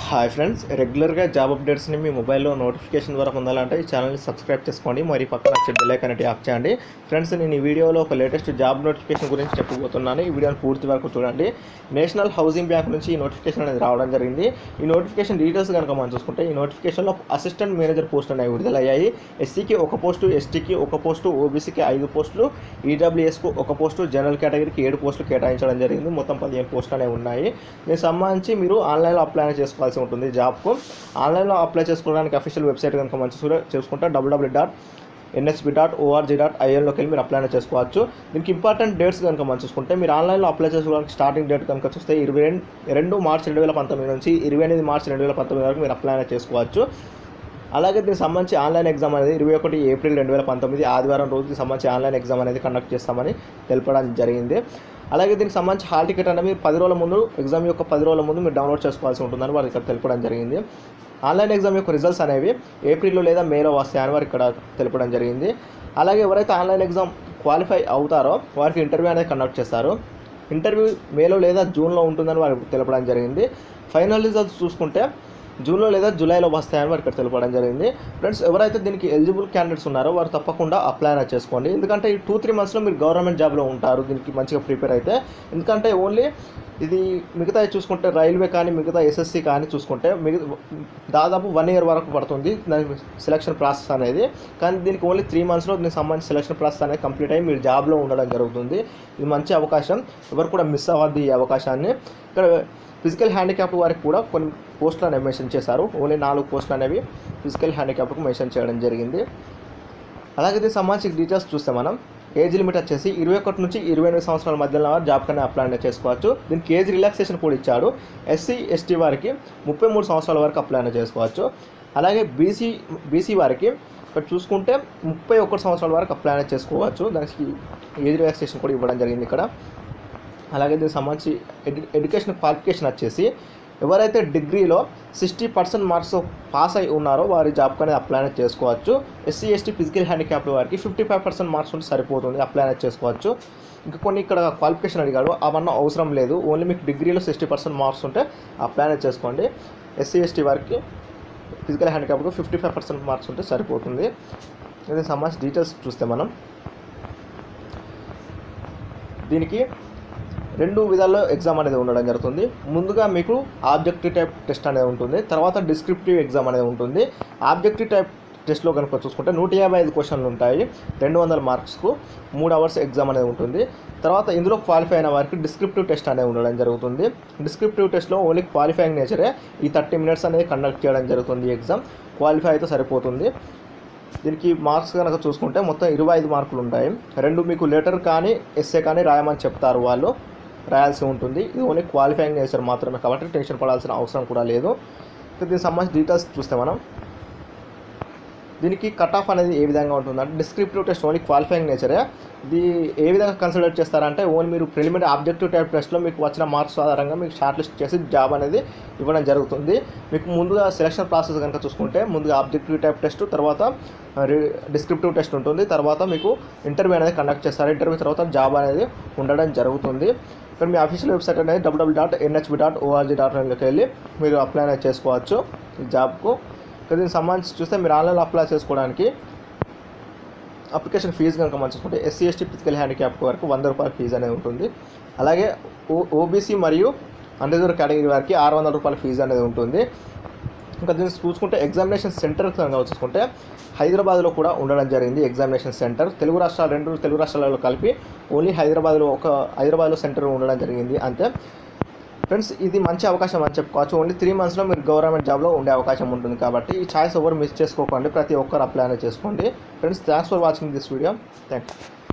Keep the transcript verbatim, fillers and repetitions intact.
Hi friends, రెగ్యులర్గా job అప్డేట్స్ని మీ మొబైల్లో నోటిఫికేషన్ ద్వారా పొందాలంటే ఈ ఛానల్ని సబ్స్క్రైబ్ చేసుకోండి. మరి పక్కన వచ్చే బెల్ ఐకాన్ అనేది ఆఫ్ చేయండి. ఫ్రెండ్స్, నేను ఈ వీడియోలో ఒక లేటెస్ట్ జాబ్ నోటిఫికేషన్ గురించి చెప్పబోతున్నాను. ఈ వీడియోని పూర్తి వరకు చూడండి. నేషనల్ హౌసింగ్ బ్యాంక్ నుంచి ఈ నోటిఫికేషన్ అనేది రావడం జరిగింది. ఈ నోటిఫికేషన్ డీటెయిల్స్ కనుక మనం చూసుకుంటే, ఈ నోటిఫికేషన్లో అసిస్టెంట్ మేనేజర్ పోస్టులు అనేవి విడుదలయ్యాయి. ఎస్సీకి ఒక పోస్టు, ఎస్టీకి ఒక పోస్టు, ఓబీసీకి ఐదు పోస్టులు, ఈడబ్ల్యూఎస్కు ఒక పోస్టు, జనరల్ కేటగిరీకి ఏడు పోస్టులు కేటాయించడం జరిగింది. మొత్తం పదిహేను పోస్టులు అనేవి ఉన్నాయి. దీనికి సంబంధించి మీరు ఆన్లైన్లో అప్లై చేసుకోవాలి ఉంటుంది. జాబ్కు ఆన్లైన్లో అప్లై చేసుకోవడానికి అఫీషియల్ వెబ్సైట్ కనుక మంచి చూసుకుంటే W W dot NHB dot ORG dot ఐఎన్లోకి వెళ్ళి మీరు అప్లై చేసుకోవచ్చు. దీనికి ఇంపార్టెంట్ డేట్స్ కనుక మనం చూసుకుంటే, మీరు ఆన్లైన్లో అప్లై చేసుకోవడానికి స్టార్టింగ్ డేట్ కనుక చూస్తే ఇరవై రెండు రెండు మార్చి రెండు వేల పంతొమ్మిది నుంచి ఇరవై ఎనిమిది మార్చి రెండు వేల పంతొమ్మిది వరకు మీరు అప్లై చేసుకోవచ్చు. అలాగే దీనికి సంబంధించి ఆన్లైన్ ఎగ్జామ్ అనేది ఇరవై ఒకటి ఏప్రిల్ రెండు వేల పంతొమ్మిది ఆదివారం రోజుకి సంబంధించి ఆన్లైన్ ఎగ్జామ్ అనేది కండక్ట్ చేస్తామని తెలపడం జరిగింది. అలాగే దీనికి సంబంధించి హాల్ టికెట్ అనేది మీరు పది రోజుల ముందు ఎగ్జామ్ యొక్క పది రోజుల ముందు మీరు డౌన్లోడ్ చేసుకోవాల్సి ఉంటుందని వారు ఇక్కడ తెలపడం జరిగింది. ఆన్లైన్ ఎగ్జామ్ యొక్క రిజల్ట్స్ అనేవి ఏప్రిల్లో లేదా మేలో వస్తాయని వారు ఇక్కడ తెలపడం జరిగింది. అలాగే ఎవరైతే ఆన్లైన్ ఎగ్జామ్ క్వాలిఫై అవుతారో వారికి ఇంటర్వ్యూ అనేది కండక్ట్ చేస్తారు. ఇంటర్వ్యూ మేలో లేదా జూన్లో ఉంటుందని వారు తెలపడం జరిగింది. ఫైనల్ రిజల్ట్స్ చూసుకుంటే జూన్లో లేదా జూలైలో వస్తాయని వారు ఇక్కడ తెలపడం జరిగింది. ఫ్రెండ్స్, ఎవరైతే దీనికి ఎలిజిబుల్ క్యాండిడేట్స్ ఉన్నారో వారు తప్పకుండా అప్లై అనేది చేసుకోండి. ఎందుకంటే ఈ టూ త్రీ మంత్స్లో మీరు గవర్నమెంట్ జాబ్లో ఉంటారు దీనికి మంచిగా ప్రిపేర్ అయితే. ఎందుకంటే ఓన్లీ ఇది మిగతా చూసుకుంటే రైల్వే కానీ మిగతా ఎస్ఎస్సి కానీ చూసుకుంటే మిగతా దాదాపు వన్ ఇయర్ వరకు పడుతుంది దాని సెలక్షన్ ప్రాసెస్ అనేది. కానీ దీనికి ఓన్లీ త్రీ మంత్స్లో దీనికి సంబంధించి సెలక్షన్ ప్రాసెస్ అనేది కంప్లీట్ అయ్యి మీరు జాబ్లో ఉండడం జరుగుతుంది. ఇది మంచి అవకాశం, ఎవరు కూడా మిస్ అవ్వద్దు ఈ అవకాశాన్ని. ఇక్కడ ఫిజికల్ హ్యాండిక్యాప్ వారికి కూడా కొన్ని పోస్టులు అనేవి మెన్షన్ చేశారు. ఓన్లీ నాలుగు పోస్టులు అనేవి ఫిజికల్ హ్యాండిక్యాప్కు మెన్షన్ చేయడం జరిగింది. అలాగే దీనికి సంబంధించి డీటెయిల్స్ చూస్తే మనం ఏజ్ లిమిట్ వచ్చేసి ఇరవై ఒకటి నుంచి ఇరవై ఎనిమిది సంవత్సరాల మధ్యలో జాబ్ కన్నా అప్లై చేసుకోవచ్చు. దీనికి ఏజ్ రిలాక్సేషన్ కూడా ఇచ్చాడు. ఎస్సీ ఎస్టీ వారికి ముప్పై మూడు సంవత్సరాల వరకు అప్లై చేసుకోవచ్చు. అలాగే బీసీ బీసీ వారికి ఇక్కడ చూసుకుంటే ముప్పై ఒకటి సంవత్సరాల వరకు అప్లై చేసుకోవచ్చు. దానికి ఏజ్ రిలాక్సేషన్ కూడా ఇవ్వడం జరిగింది ఇక్కడ. అలాగే దీనికి సంబంధించి ఎడ్యు ఎడ్యుకేషన్ క్వాలిఫికేషన్ వచ్చేసి ఎవరైతే డిగ్రీలో సిక్స్టీ పర్సెంట్ మార్క్స్ పాస్ అయి ఉన్నారో వారి జాబ్కి అనేది అప్లై అనేది చేసుకోవచ్చు. ఎస్సీ ఎస్టీ ఫిజికల్ హ్యాండిక్యాప్ వారికి ఫిఫ్టీ ఫైవ్ పర్సెంట్ మార్క్స్ ఉంటే సరిపోతుంది, అప్లై అనేది చేసుకోవచ్చు. ఇంకా కొన్ని ఇక్కడ క్వాలిఫికేషన్ అడిగాడు, అవన్నీ అవసరం లేదు. ఓన్లీ మీకు డిగ్రీలో సిక్స్టీ పర్సెంట్ మార్క్స్ ఉంటే అప్లై అనేది చేసుకోండి. ఎస్సీ ఎస్టీ వారికి ఫిజికల్ హ్యాండిక్యాప్కి ఫిఫ్టీ ఫైవ్ పర్సెంట్ మార్క్స్ ఉంటే సరిపోతుంది. దీనికి సంబంధించి డీటెయిల్స్ చూస్తే మనం దీనికి రెండు విధాల్లో ఎగ్జామ్ అనేది ఉండడం జరుగుతుంది. ముందుగా మీకు ఆబ్జెక్టివ్ టైప్ టెస్ట్ అనేది ఉంటుంది, తర్వాత డిస్క్రిప్టివ్ ఎగ్జామ్ అనేది ఉంటుంది. ఆబ్జెక్టివ్ టైప్ టెస్ట్లో కనుక చూసుకుంటే నూట యాభై ఐదు క్వశ్చన్లు ఉంటాయి. రెండు వందల మార్క్స్కు మూడు అవర్స్ ఎగ్జామ్ అనేది ఉంటుంది. తర్వాత ఇందులో క్వాలిఫై అయిన వారికి డిస్క్రిప్టివ్ టెస్ట్ అనేది ఉండడం జరుగుతుంది. డిస్క్రిప్టివ్ టెస్ట్లో ఓన్లీ క్వాలిఫైయింగ్ నేచరే ఈ థర్టీ మినిట్స్ అనేది కండక్ట్ చేయడం జరుగుతుంది. ఎగ్జామ్ క్వాలిఫై అయితే సరిపోతుంది. దీనికి మార్క్స్ కనుక చూసుకుంటే మొత్తం ఇరవై ఐదు మార్కులు ఉంటాయి. రెండు మీకు లెటర్ కానీ ఎస్ఏ కానీ రాయమని చెప్తారు, వాళ్ళు రాయాల్సి ఉంటుంది. ఇది ఓన్లీ క్వాలిఫైయింగ్ నేచర్ మాత్రమే కాబట్టి టెన్షన్ పడాల్సిన అవసరం కూడా లేదు. దీనికి సంబంధించి డీటెయిల్స్ చూస్తే మనం దీనికి కట్ ఆఫ్ అనేది ఏ విధంగా ఉంటుందంటే, డిస్క్రిప్టివ్ టెస్ట్ ఓన్లీ క్వాలిఫైయింగ్ నేచరే. ఇది ఏ విధంగా కన్సిడర్ చేస్తారంటే, ఓన్లీ మీరు ప్రిలిమినరీ ఆబ్జెక్టివ్ టైప్ టెస్ట్లో మీకు వచ్చిన మార్క్స్ ఆధారంగా మీకు షార్ట్ లిస్ట్ చేసి జాబ్ అనేది ఇవ్వడం జరుగుతుంది. మీకు ముందుగా సెలక్షన్ ప్రాసెస్ కనుక చూసుకుంటే ముందుగా ఆబ్జెక్టివ్ టైప్ టెస్ట్, తర్వాత డిస్క్రిప్టివ్ టెస్ట్ ఉంటుంది, తర్వాత మీకు ఇంటర్వ్యూ అనేది కండక్ట్ చేస్తారు. ఇంటర్వ్యూ తర్వాత జాబ్ అనేది ఉండడం జరుగుతుంది. ఇక్కడ మీ అఫీషియల్ వెబ్సైట్ అనేది W W dot NHB dot ORG dot ఇన్లోకి వెళ్ళి మీరు అప్లై అనేది చేసుకోవచ్చు ఈ జాబ్కు. ఇక్కడ దీనికి సంబంధించి చూస్తే మీరు ఆన్లైన్లో అప్లై చేసుకోవడానికి అప్లికేషన్ ఫీజు కనుక మనం చూసుకుంటే ఎస్సీ ఎస్టీ ఫిజికల్ హ్యాండిక్యాప్ వరకు వంద రూపాయల ఫీజు అనేది ఉంటుంది. అలాగే ఓ ఓబీసీ మరియు అన్రిజర్వ్డ్ కేటగిరీ వారికి ఆరు వందల రూపాయల ఫీజు అనేది ఉంటుంది. ఇంకా దీన్ని చూసుకుంటే ఎగ్జామినేషన్ సెంటర్ కనుక చూసుకుంటే హైదరాబాద్లో కూడా ఉండడం జరిగింది. ఎగ్జామినేషన్ సెంటర్ తెలుగు రాష్ట్రాలు రెండు తెలుగు రాష్ట్రాలలో కలిపి ఓన్లీ హైదరాబాద్లో ఒక హైదరాబాద్లో సెంటర్ ఉండడం జరిగింది అంతే. ఫ్రెండ్స్, ఇది మంచి అవకాశం అని చెప్పుకోవచ్చు. ఓన్లీ త్రీ మంత్స్లో మీరు గవర్నమెంట్ జాబ్లో ఉండే అవకాశం ఉంటుంది కాబట్టి ఈ ఛాయిస్ ఎవరు మిస్ చేసుకోకండి, ప్రతి ఒక్కరు అప్లై అనేది చేసుకోండి. Friends, thanks for watching this video. Thank you.